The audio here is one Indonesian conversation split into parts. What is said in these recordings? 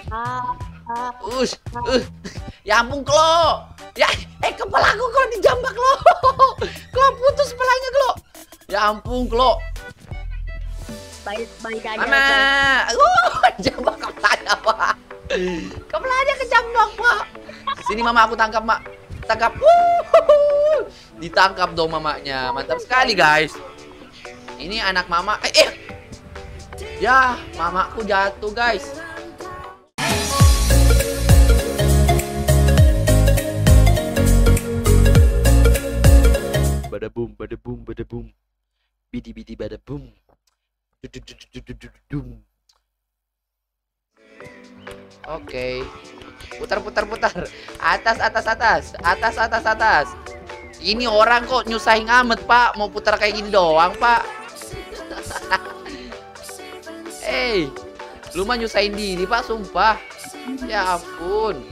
Us, ya ampun Klo. Ya, kepala aku kalau dijambak Klo. Klo putus kepalanya Klo. Ya ampun Klo. Baik aja. Mama, jambak kepalanya Pak. Kepalanya kejambak Pak. Sini Mama aku tangkap Mak. Tangkap. Ditangkap dong mamanya. Mantap sekali guys. Ini anak Mama. Ya, mamaku jatuh guys. Bada boom, bada boom, bada boom. Bidi bidi bada boom. Oke. Putar putar putar. Atas atas atas. Atas atas atas. Ini orang kok nyusahin amat, Pak. Mau putar kayak gini doang, Pak. Lu mah nyusahin diri, Pak, sumpah. Ya ampun.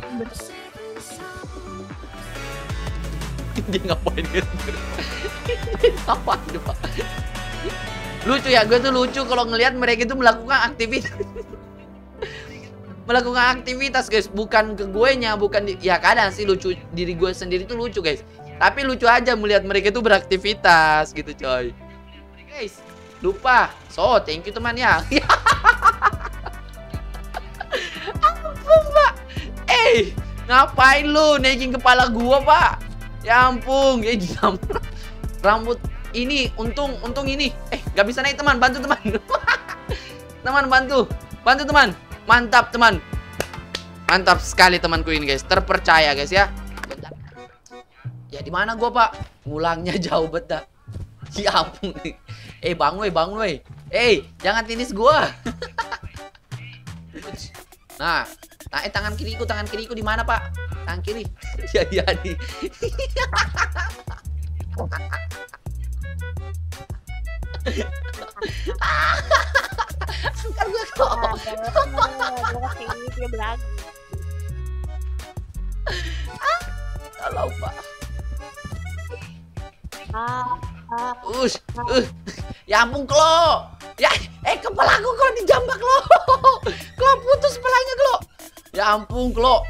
Dia ngapain gitu? Ngapain, Pak? Lucu ya, gue tuh lucu kalau ngelihat mereka itu melakukan aktivitas. Melakukan aktivitas, guys. Bukan ke gue nya, bukan ya kadang sih lucu diri gue sendiri tuh lucu, guys. Tapi lucu aja melihat mereka itu beraktivitas gitu, coy. Guys, lupa. So, thank you teman ya. Ampun, Pak. Ngapain lu naikin kepala gua, Pak? Ya ampun, rambut ini untung ini. Gak bisa naik teman, bantu teman. Teman bantu teman. Mantap teman. Mantap sekali temanku ini guys, terpercaya guys ya. Ya di mana gua, Pak? Ngulangnya jauh betul. Ya ampun. Bangun weh. Jangan tinis gua. Nah, tangan kiriku di mana, Pak? Tangan kiri. Ya di. Angkat gua kok. Tolong, Pak. Ya ampun Klo. Ya, kepala aku kalau dijambak Klo. Klo putus kepalanya Klo. Ya ampun Klo.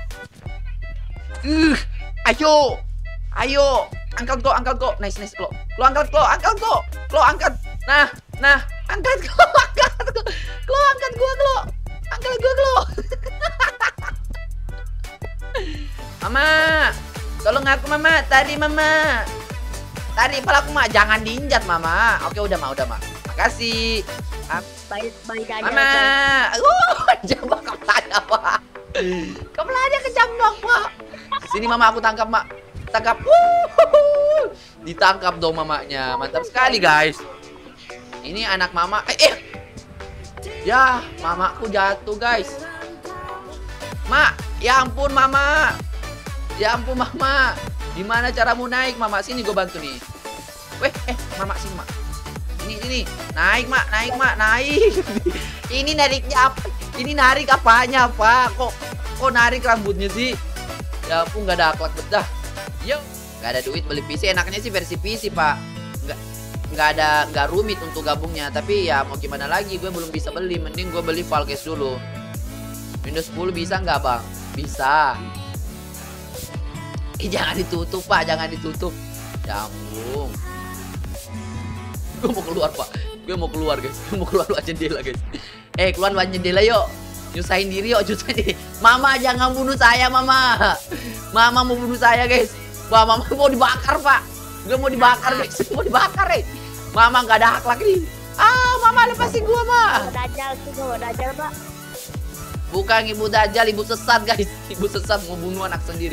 Ayo. Angkat Klo. Nice Klo. Klo angkat Klo. Klo angkat. Nah, angkat Klo. Klo angkat gua Klo. Angkat gua Klo. Mama, tolong aku Mama. Tadi Mama. Tarik kepalaku Mak, jangan diinjat Mama. Oke udah Mak. Makasih. Baik aja. Mama, jambak kepalanya Pak. Kepalanya kejambak Pak. Sini Mama aku tangkap Mak. Tangkap. Ditangkap dong mamanya. Mantap sekali guys. Ini anak Mama. Ya, mamaku jatuh guys. Mak, ya ampun Mama. Gimana caramu naik, Mama? Sini gue bantu nih. Mama sini, Mak. Ini. Naik, Mak. Ini nariknya apa? Ini narik apanya, Pak? Kok narik rambutnya sih? Ya ampun, nggak ada akhlak bedah. Yo, nggak ada duit beli PC. Enaknya sih versi PC, Pak. Nggak rumit untuk gabungnya. Tapi ya mau gimana lagi? Gue belum bisa beli. Mending gue beli Valkes dulu. Windows 10 bisa nggak, Bang? Bisa. Jangan ditutup, Pak. Jangan ditutup. Ya ampun. Gue mau keluar, Pak. Gue mau keluar, guys. Gue mau keluar luar jendela, guys. Keluar luar jendela, yuk. Nyusahin diri, yuk. Mama, jangan bunuh saya, Mama. Mama mau bunuh saya, guys. Wah, Mama mau dibakar, Pak. Gue mau dibakar, guys. Mau dibakar, Mama nggak ada akhlak nih. Mama lepasin gue, Ma. Dajjal, Pak. Bukan ibu Dajjal, ibu sesat, guys. Ibu sesat mau bunuh anak sendiri.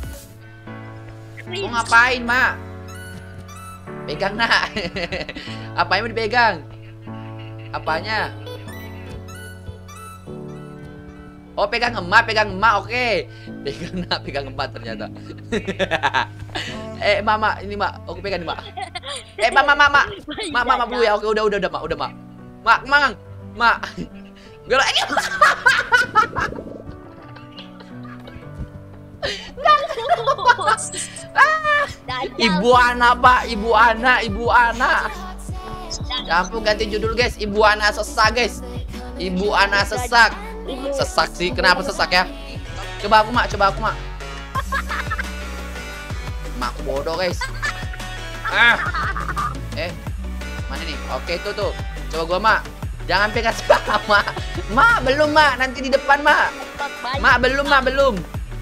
Mau ngapain, Mak? Pegang, Nak. Apanya mau dipegang? Apanya? Oh, pegang emak, oke. Pegang emak ternyata. Mama, ini Mak, aku pegang nih, Mak. Mak dulu ya. Oke, udah, Mak. Mak. Gak lagi. Ibu anak, Pak. Ibu anak. Ya ampun, ganti judul, guys. Ibu anak sesak, guys. Ibu anak sesak. Sesak sih. Kenapa sesak ya? Coba aku, Mak. Mak, aku bodoh, guys. Mana nih? Oke, tuh. Coba gua, Mak. Jangan pegang sama. Mak, belum, Mak. Nanti di depan, Mak. Mak, belum.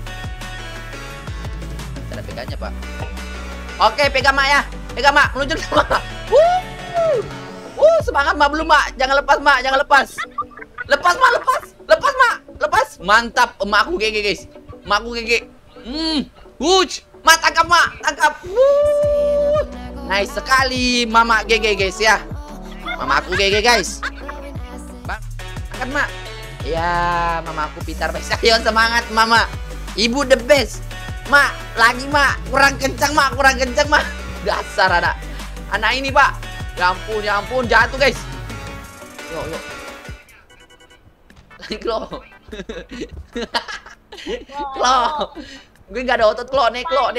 Cara pegangnya, Pak. Oke, pegang, Mak ya. Pegang, Mak. Meluncur ke Mak. Semangat, Mak. Belum, Mak. Jangan lepas, Mak. Lepas, Mak. Lepas. Mantap. Mak aku GG, guys. Mak, tangkap, Mak. Nice sekali. Mama GG, guys ya. Mama aku GG, guys. Angkat, Mak. Ya, mama aku pintar, guys. Ayo semangat, Mama. Ibu the best. Mak, lagi, Mak. Kurang kencang, Mak. Dasar anak ini, Pak. Ya ampun, jatuh, guys. Yuk. Lagi, Klo. Gue nggak ada otot, Klo. Nih, Klo.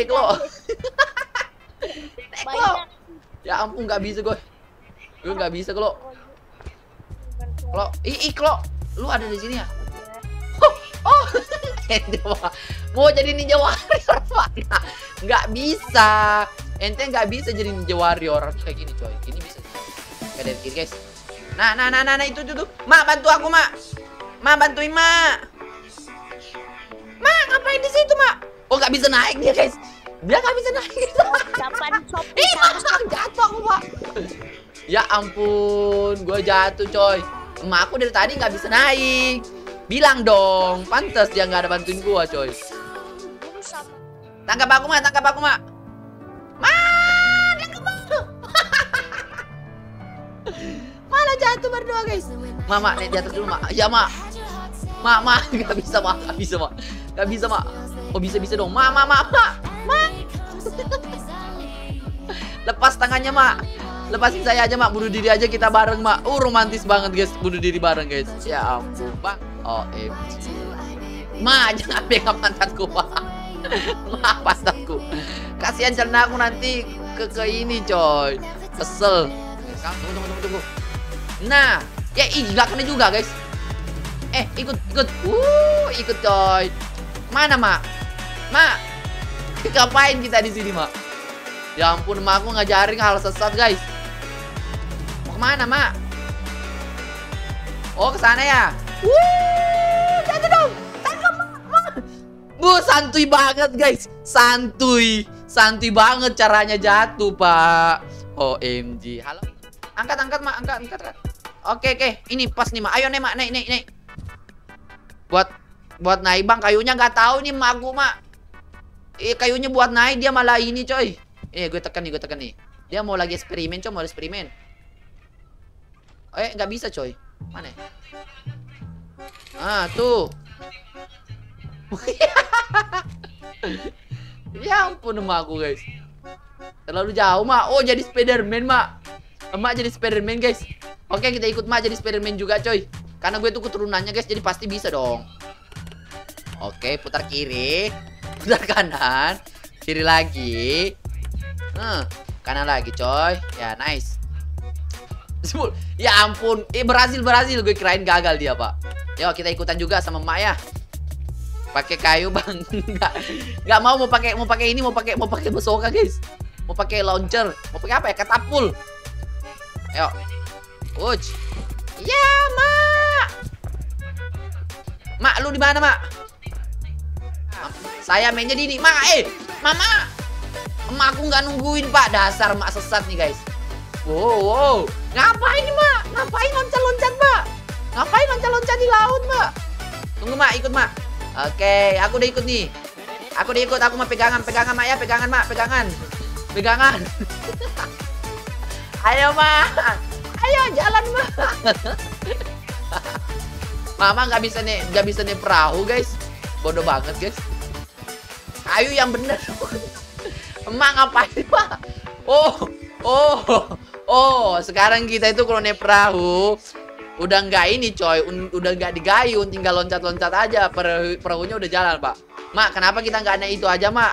Ya ampun, nggak bisa gue. Gue nggak bisa, Klo. Klo. Lu ada di sini ya? Mau jadi ninja warrior, Pak. Nggak bisa. Ente nggak bisa jadi ninja warrior kayak gini, coy. Ini bisa. Kayak dari kiri, guys. Nah, itu tuh. Mak, bantu aku, Mak. Mak, bantuin, Mak. Mak, ngapain di situ, Mak? Oh, nggak bisa naik dia, guys. Dia nggak bisa naik. Jatuh aku, Pak. Ya ampun, gue jatuh, coy. Emak aku dari tadi nggak bisa naik. Bilang dong, pantas dia nggak ada bantuin gue, coy. Tangkap aku, Mak. Malah jatuh berdua, guys. Mama, naik di atas dulu, Mak. Ya, Mak. Mak, nggak bisa, Mak. Oh, bisa dong. Mak. Lepas tangannya, Mak. Lepasin saya aja, Mak. Bunuh diri aja kita bareng, Mak. Romantis banget, guys. Bunuh diri bareng, guys. Ya ampun, Bang. OMG. Mak, jangan pegang pantatku, Pak. Mak, pantatku. Kasihan celana aku nanti ke ini, coy. Kesel. Tunggu. Nah, ya nggak kena juga, guys. Ikut. Ikut, coy. Mana, Mak? Ngapain kita di sini, Mak? Ya ampun, Mak, aku ngajarin hal sesat, guys. Mau kemana, Mak? Oh, ke sana ya. Jatuh dong. Tangkap, Mak. Santuy banget, guys. Santuy banget caranya jatuh, Pak. OMG. Halo. Angkat, Mak. Angkat. Oke. Ini pas nih, Mak. Ayo nih, Mak. Naik. Buat naik, Bang. Kayunya nggak tahu nih, Mak aku, Mak. Kayunya buat naik, dia malah ini, coy. Gue tekan nih. Dia mau lagi eksperimen, coy. Nggak bisa, coy. Mana? Tuh. Ya ampun, Mak aku, guys. Terlalu jauh, Mak. Oh, jadi Spiderman, Mak. Emak jadi Spiderman, guys. Oke, kita ikut Mak jadi Spiderman juga, coy. Karena gue tuh keturunannya, guys. Jadi pasti bisa dong. Oke, putar kiri. Putar kanan. Kiri lagi. Kanan lagi, coy. Ya, nice. Ya ampun. Berhasil. Gue kirain gagal dia, Pak. Yuk, kita ikutan juga sama Mak ya. Pakai kayu, Bang. Nggak mau pakai ini, mau pakai besoka, guys. Mau pakai launcher. Mau pakai apa ya? Katapul. Ayo. Uj. Ya, Mak. Mak, lu di mana, Mak? Saya mainnya di ini, Mak. Mama. Emak aku nggak nungguin, Pak. Dasar Mak sesat nih, guys. Wow. Ngapain nih, Mak? Ngapain loncat-loncat, Mak? Ngapain loncat-loncat di laut, Mak? Tunggu, Mak. Ikut, Mak. Oke, aku udah ikut nih. Aku mau pegangan, Mak ya. Pegangan, Mak. Pegangan. Ayo, Mak. Ayo, jalan, Mak. Mama nggak bisa nih perahu, guys. Bodoh banget, guys. Kayu yang bener. Emak ngapain, Pak? Oh, sekarang kita itu kalau naik perahu udah nggak ini, coy. Udah nggak digayun, tinggal loncat-loncat aja. Perahunya udah jalan, Pak. Mak, kenapa kita nggak naik itu aja, Mak?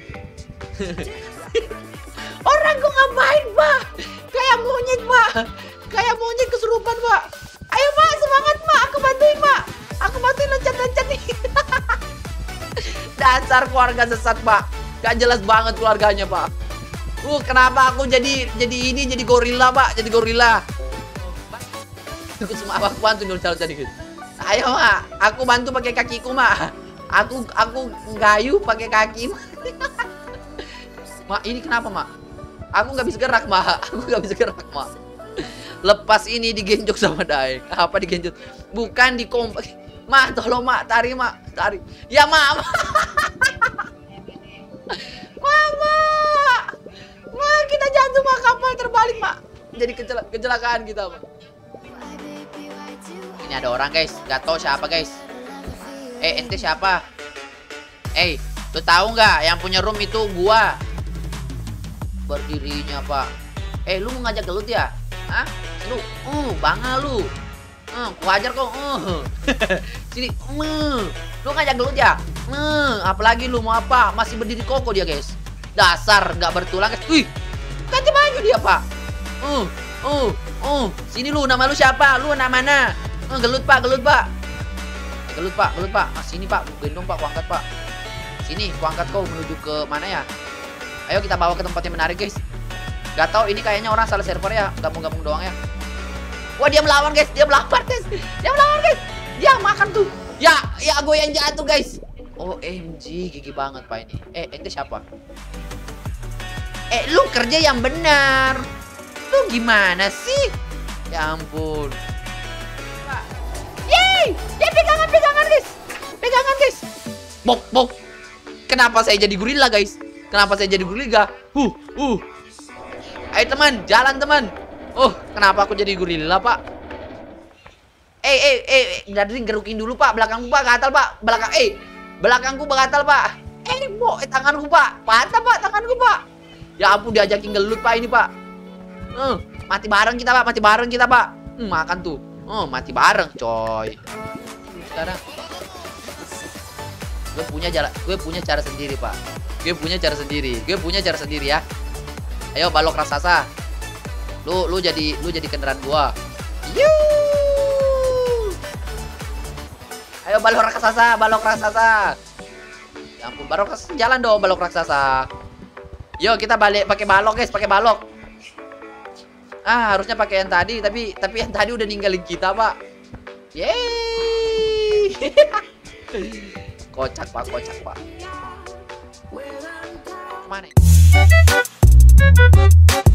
Orang kok ngapain, Pak? Kayak monyet, Pak. Kayak monyet kesurupan, Pak. Ayo, Mak, semangat, Mak. Aku bantuin, Mak. Aku mati loncat-loncat nih. Dasar keluarga sesat, Pak. Gak jelas banget keluarganya, Pak. Kenapa aku jadi gorila, Pak? Jadi gorila. Aku semua aku bantu loncat-loncat dikit. Ayo, Mak. Aku bantu pakai kakiku, Mak. Aku gayu pakai kaki. Mak, ini kenapa, Mak? Aku nggak bisa gerak, Mak. Aku nggak bisa gerak, Mak. Lepas ini digenjok sama Daeng. Apa digenjok? Bukan dikompak. Mak, tolong, Mak. Tarik, Mak. Tarik. Ya, Mak. Mama. Mak, kita jatuh, Mak. Kapal terbalik, Mak. Jadi kecelakaan kita, Mak. Ini ada orang, guys. Gak tahu siapa, guys. Ente siapa? Lu tahu nggak yang punya room itu gua? Berdirinya, Pak. Lu mau ngajak gelut ya? Hah? Lu, bangga lu. Ku ajar kok. Sini. Lu ngajak gelut ya? Apalagi lu mau apa? Masih berdiri kokoh dia, guys. Dasar nggak bertulang, guys. Wih, ganti baju dia, Pak. Sini lu, nama lu siapa? Lu nama mana? Gelut, Pak, gelut, Pak. Gelut, Pak, gelut, Pak. Sini, Pak, gendong, Pak, kuangkat, Pak. Sini, kuangkat kau menuju ke mana ya? Ayo kita bawa ke tempat yang menarik, guys. Gak tau, ini kayaknya orang salah server ya. Gabung-gabung doang ya. Wah, dia melawan, guys. Dia melawan, guys. Dia melawan, guys. Dia makan tuh. Ya, gue yang jatuh, guys. OMG, gigi banget, Pak ini. Ente siapa? Lu kerja yang benar. Lu gimana sih? Ya ampun. Yeay! Ya pegangan, guys. Pegangan, guys. Bok. Kenapa saya jadi gorila, guys? Kenapa saya jadi gorila? Ayo, teman, jalan, teman. Kenapa aku jadi gorila, Pak? Jadi gerukin dulu, Pak. Belakangku, Pak, gatal, Pak. Belakangku gatal, Pak. Tanganku, Pak. Patah, Pak, tanganku, Pak. Ya ampun, diajakin gelut, Pak, ini, Pak. Mati bareng kita, Pak. Mati bareng kita, Pak. Makan tuh. Mati bareng, coy. Sekarang gue punya cara sendiri, Pak. Gue punya cara sendiri ya. Ayo balok raksasa. Lu jadi kendaraan gua. Ayo balok raksasa. Ya ampun, balok raksasa, jalan dong, balok raksasa. Yo, kita balik pakai balok, guys, pakai balok. Harusnya pakai yang tadi, tapi yang tadi udah ninggalin kita, Pak. Yeay. Kocak, Pak. Mana?